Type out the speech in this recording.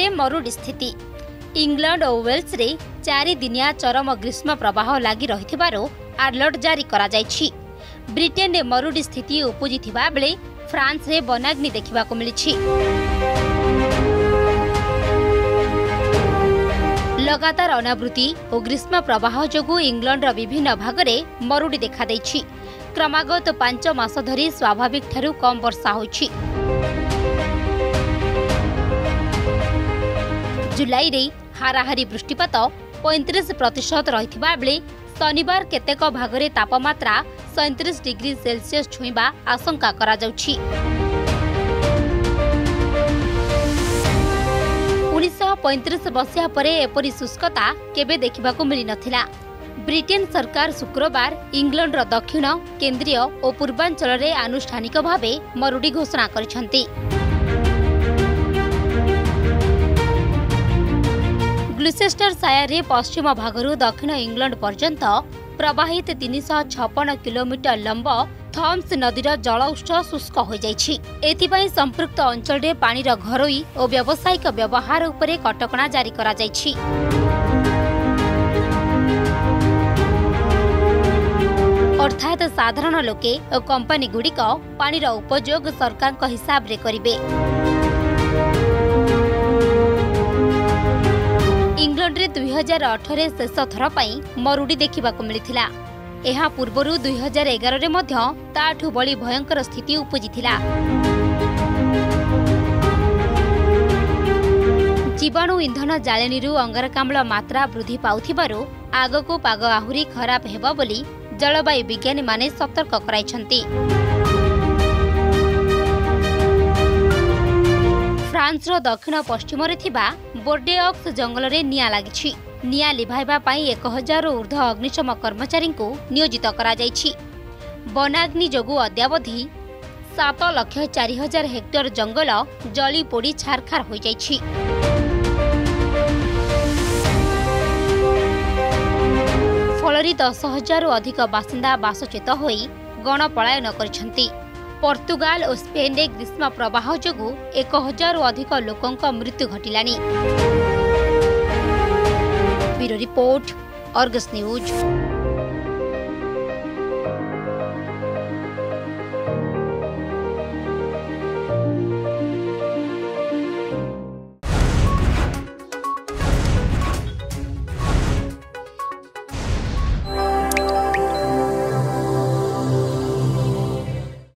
Britain मरुड़ी स्थिति England और Wales रे 4 दिनिया चरम ग्रीष्म प्रवाह लगी रही अलर्ट जारी करा जायछि। ब्रिटेन रे मरुड़ी स्थिति उपजिथिबा बेले फ्रांस रे वनाग्नि देखिबा को मिलिछि। लगातार अनावृष्टि और ग्रीष्म प्रवाह जोगु इंग्लैंड रो विभिन्न भाग में मरुड़ी देखा दैछि। क्रमागत 5 मास धरी स्वाभाविक ठारू कम वर्षा होछि। जुलाई रे हाराहारी वृष्टिपात 35% रहिथिबा बेले शनिवार केतेक भागरे तापमात्रा 37 डिग्री सेल्सियस छुईबा आशंका करा जाउछि। 1935 बसिया परे एपरी शुष्कता केबे देखिबाकू मिली नथिला। ब्रिटेन सरकार शुक्रवार इंग्लैंड दक्षिण केंद्रीय और पूर्वांचल रे आनुष्ठानिक भावे मरुड़ी घोषणा करिसंती। ग्लुचेस्टरशायर रे पश्चिम भागरु दक्षिण इंग्लैंड पर्यंत प्रवाहित 356 किलोमीटर लंब थम्स नदीर जल उत्स शुष्क हो जाइछि। एथिपाई संपृक्त अंचल रे पानीर घरोई और व्यावसायिक व्यवहार उपरे कटकणा जारी करा जाइछि। अर्थात साधारण लोके और कंपनी गुड़िक पानीर उपयोग सरकार हिसाब रे करिवे। इंग्लैंड रे 2008 शेष थर पई मरुड़ी देखिबा को मिलिथिला। एहा पूर्वरु 2011 रे मध्य ताठु बळी भयंकर स्थिति उपजिथिला। जीवाणु इंधन जाळेनीरु अंगारकाम्ल मात्रा वृद्धि पाउथिबारु आगको पाग आहुरी खराब हेबा बोली जलवायु विज्ञानी माने सतर्क कराइछंती। फ्रांस रो दक्षिण पश्चिम रे थिबा बोर्डेऑक्स जंगल रे निया लागिछि। निया लिभाइबा पाई 1000 ऊर्ध्व अग्निशम कर्मचारी को नियोजित करा जाइछि। वनाग्नि जोगु अद्यावधि 7,04,000 हेक्टर जंगल जली पोड़ी छारखार हो जाइछि। फलरी 10,000 अधिक बासिंदा बासच्युत होई गणपलायन करिसंती। पोर्तुगाल और स्पेन रे ग्रीष्म प्रवाह जोगु 1,000 अधिक लोकंक मृत्यु घटिलानी। Bureau report, Argus news.